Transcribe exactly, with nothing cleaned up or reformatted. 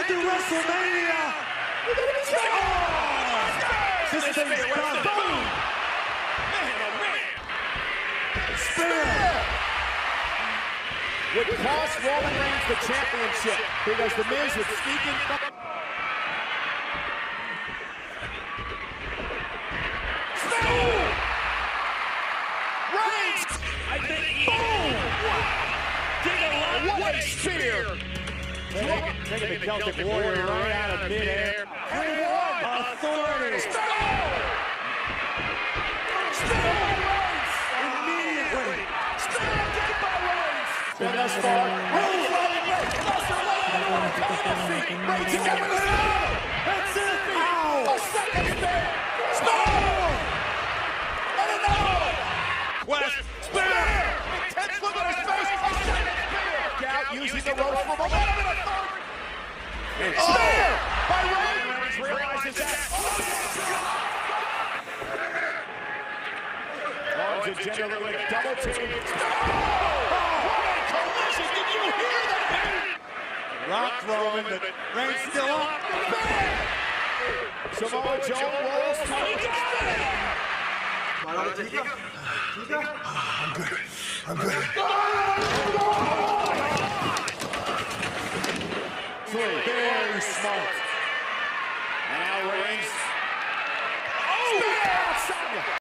after WrestleMania. Oh! This thing is done. Boom! Man, oh man! Spear! Would cost Roman Reigns the championship because The Miz would sneak in. Reigns! I think he... Boom! Dig a lot. What a spear! Taking the Celtic Warrior right out of midair. Authority! Immediately! And thus far, Reigns running Reigns. Reigns is coming out. That's it! A second spear. Spear! And another. West. Spear! Intense look at his face. A second spear. Out using the ropes for momentum and a third. Spear by Reigns. Realizes that. Large and generally double team. Did you hear that? Rock Roman, but Reigns still up. Samoa Joe rolls to I'm good. I'm good. three. Very smart.